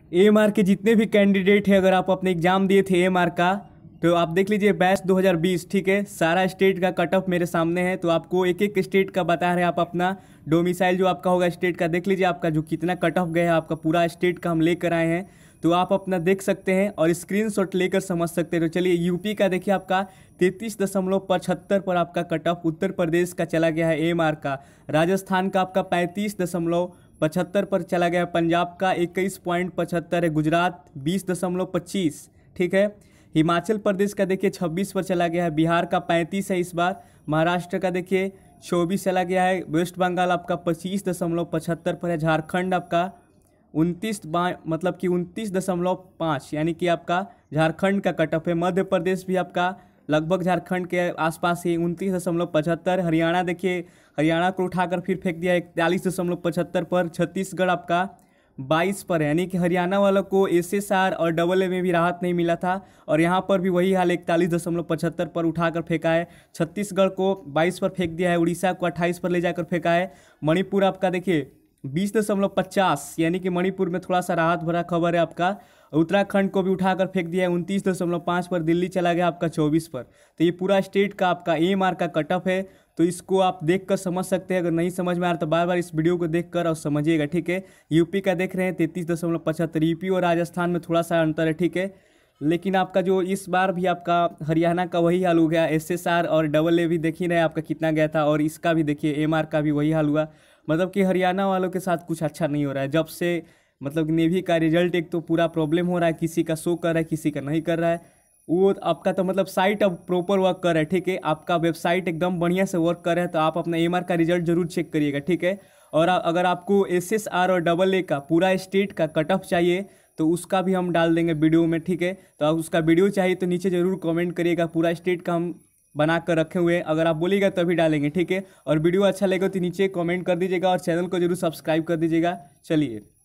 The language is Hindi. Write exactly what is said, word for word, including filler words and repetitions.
एएमआर के जितने भी कैंडिडेट हैं, अगर आप अपने एग्जाम दिए थे एएमआर का, तो आप देख लीजिए बैच दो हज़ार बीस, ठीक है। सारा स्टेट का कट ऑफ मेरे सामने है, तो आपको एक एक स्टेट का बता रहे हैं। आप अपना डोमिसाइल जो आपका होगा स्टेट का देख लीजिए, आपका जो कितना कट ऑफ गया है, आपका पूरा स्टेट का हम लेकर आए हैं। तो आप अपना देख सकते हैं और स्क्रीनशॉट लेकर समझ सकते हैं। तो चलिए यूपी का देखिए, आपका तैंतीस दशमलव पचहत्तर पर आपका कट ऑफ उत्तर प्रदेश का चला गया है एएमआर का। राजस्थान का आपका पैंतीस दशमलव पचहत्तर पर चला गया है। पंजाब का इक्कीस पॉइंट पचहत्तर है। गुजरात बीस दशमलव पच्चीस, ठीक है। हिमाचल प्रदेश का देखिए छब्बीस पर चला गया है। बिहार का पैंतीस है इस बार। महाराष्ट्र का देखिए चौबीस चला गया है। वेस्ट बंगाल आपका पच्चीस दशमलव पचहत्तर पर है। झारखंड आपका उनतीस मतलब कि उनतीस दशमलव पाँच, यानी कि आपका झारखंड का कट ऑफ है। मध्य प्रदेश भी आपका लगभग झारखंड के आसपास ही उनतीस दशमलव पचहत्तर। हरियाणा देखिए, हरियाणा को उठाकर फिर फेंक दिया इकतालीस दशमलव पचहत्तर पर। छत्तीसगढ़ आपका बाईस पर है, यानी कि हरियाणा वालों को एसएसआर और डबल ए में भी राहत नहीं मिला था, और यहाँ पर भी वही हाल इकतालीस दशमलव पचहत्तर पर उठाकर फेंका है। छत्तीसगढ़ को बाईस पर फेंक दिया है। उड़ीसा को अट्ठाईस पर ले जाकर फेंका है। मणिपुर आपका देखिए बीस दशमलव पचास, यानी कि मणिपुर में थोड़ा सा राहत भरा खबर है आपका। उत्तराखंड को भी उठाकर फेंक दिया है उनतीस दशमलव पाँच पर। दिल्ली चला गया आपका चौबीस पर। तो ये पूरा स्टेट का आपका एएमआर का कट ऑफ है। तो इसको आप देखकर समझ सकते हैं। अगर नहीं समझ में आ रहा तो बार बार इस वीडियो को देखकर और समझिएगा, ठीक है। यूपी का देख रहे हैं तैंतीस दशमलव पचहत्तर। यूपी और राजस्थान में थोड़ा सा अंतर है, ठीक है। लेकिन आपका जो इस बार भी आपका हरियाणा का वही हाल हो गया। एसएसआर और डबल ए भी देख ही रहे आपका कितना गया था, और इसका भी देखिए एएमआर का भी वही हाल हुआ। मतलब कि हरियाणा वालों के साथ कुछ अच्छा नहीं हो रहा है जब से, मतलब कि नेवी का रिजल्ट एक तो पूरा प्रॉब्लम हो रहा है, किसी का शो कर रहा है किसी का नहीं कर रहा है। वो आपका तो मतलब साइट अब प्रॉपर वर्क कर रहा है, ठीक है। आपका वेबसाइट एकदम बढ़िया से वर्क कर रहा है, तो आप अपना एएमआर का रिजल्ट जरूर चेक करिएगा, ठीक है। और अगर आपको एसएसआर और डबल ए का पूरा स्टेट का कट ऑफ चाहिए तो उसका भी हम डाल देंगे वीडियो में, ठीक है। तो आप उसका वीडियो चाहिए तो नीचे जरूर कमेंट करिएगा। पूरा स्टेट का हम बना कर रखे हुए हैं, अगर आप बोलिएगा तभी डालेंगे, ठीक है। और वीडियो अच्छा लगेगा तो नीचे कमेंट कर दीजिएगा और चैनल को जरूर सब्सक्राइब कर दीजिएगा। चलिए।